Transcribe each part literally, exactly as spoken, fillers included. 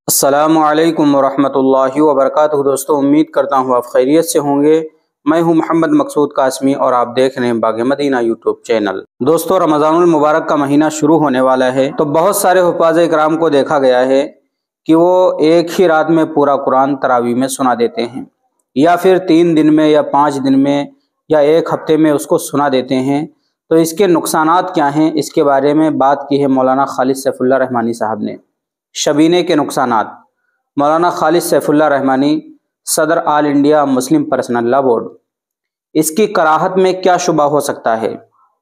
السلام علیکم ورحمۃ اللہ وبرکاتہ دوستو، امید کرتا ہوں آپ خیریت سے ہوں گے۔ میں ہوں محمد مقصود قاسمی اور آپ دیکھ رہے ہیں باغ مدینہ یوٹیوب چینل۔ دوستو، رمضان المبارک کا مہینہ شروع ہونے والا ہے، تو بہت سارے حفاظ کرام کو دیکھا گیا ہے کہ وہ ایک ہی رات میں پورا قرآن تراویح میں سنا دیتے ہیں، یا پھر تین دن میں یا پانچ دن میں یا ایک ہفتے میں اس کو سنا دیتے ہیں۔ تو اس کے نقصانات کیا ہیں، اس کے بارے میں بات کی ہے مولانا خالد سیف اللہ رحمانی صاحب نے۔ شبینے کے نقصانات۔ مولانا خالد سیف اللہ رحمانی، صدر all India Muslim personal law board. اس کی کراہت میں کیا شبہ ہو سکتا ہے؟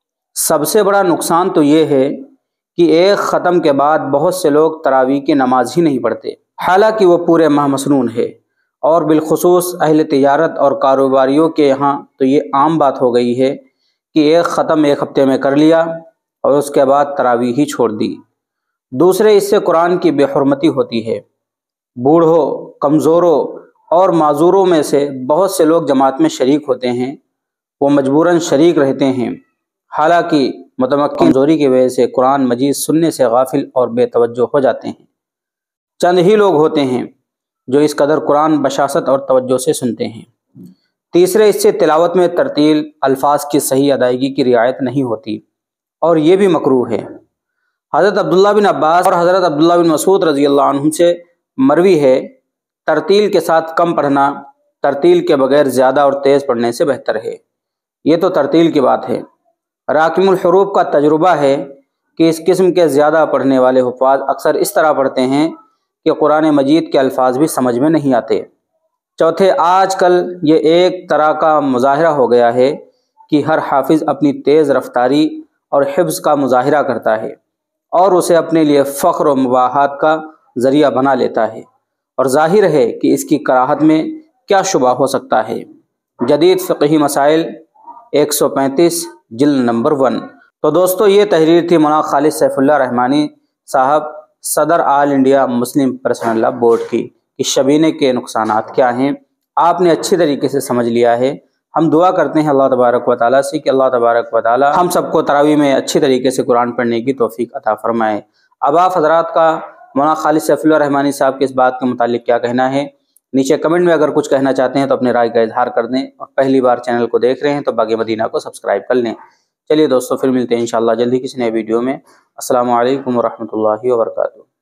سب سے بڑا نقصان تو یہ ہے کہ ایک ختم کے بعد بہت سے لوگ تراویح کی نماز ہی نہیں پڑھتے، حالانکہ وہ پورے ماہ مسنون ہے، اور بالخصوص اہل تجارت اور کاروباریوں کے یہاں تو یہ عام بات ہو گئی ہے کہ ایک ختم ایک ہفتے میں کر لیا اور اس کے بعد تراویح ہی چھوڑ دی۔ دوسرے، اس سے قرآن کی بے حرمتی ہوتی ہے۔ بوڑھوں، کمزوروں اور معذوروں میں سے بہت سے لوگ جماعت میں شریک ہوتے ہیں، وہ مجبوراً شریک رہتے ہیں، حالانکہ متمکن کمزوری کی وجہ سے قرآن مجید سننے سے غافل اور بے توجہ ہو جاتے ہیں۔ چند ہی لوگ ہوتے ہیں جو اس قدر قرآن بشاست اور توجہ سے سنتے ہیں۔ تیسرے، اس سے تلاوت میں ترتیل، الفاظ کی صحیح ادائیگی کی رعایت نہیں ہوتی، اور یہ بھی مکروہ ہے۔ حضرت عبداللہ بن عباس اور حضرت عبداللہ بن مسعود رضی اللہ عنہ سے مروی ہے، ترتیل کے ساتھ کم پڑھنا ترتیل کے بغیر زیادہ اور تیز پڑھنے سے بہتر ہے۔ یہ تو ترتیل کی بات ہے۔ راکم الحروف کا تجربہ ہے کہ اس قسم کے زیادہ پڑھنے والے حفاظ اکثر اس طرح پڑھتے ہیں کہ قرآن مجید کے الفاظ بھی سمجھ میں نہیں آتے۔ چوتھے، آج کل یہ ایک طرح کا مظاہرہ ہو گیا ہے کہ ہر حافظ اپنی تیز رفتاری اور حفظ کا مظاہرہ کرتا ہے اور اسے اپنے لیے فخر و مباحات کا ذریعہ بنا لیتا ہے، اور ظاہر ہے کہ اس کی کراہت میں کیا شبہ ہو سکتا ہے۔ جدید فقہی مسائل، ایک سو پینتیس، جلد نمبر ون۔ تو دوستو، یہ تحریر تھی مولانا خالد سیف اللہ رحمانی صاحب، صدر all India Muslim personal law board کی، کہ شبینے کے نقصانات کیا ہیں۔ آپ نے اچھی طریقے سے سمجھ لیا ہے۔ ہم دعا کرتے ہیں اللہ تبارک و تعالیٰ سے کہ اللہ تبارک و تعالیٰ ہم سب کو تراویح میں اچھی طریقے سے قرآن پڑھنے کی توفیق عطا فرمائے۔ اب آپ حضرات کا مولانا خالد سیف اللہ رحمانی صاحب کے اس بات کے متعلق کیا کہنا ہے؟ نیچے کمنٹ میں اگر کچھ کہنا چاہتے ہیں تو اپنے رائے کا اظہار کر دیں، اور پہلی بار چینل کو دیکھ رہے ہیں تو باغ مدینہ کو سبسکرائب کر لیں۔ چلیے دوستو، پھر ملتے ہیں انشاءاللہ جلدی کسی نئے ویڈیو میں۔ السلام علیکم ورحمۃ اللہ وبرکاتہ۔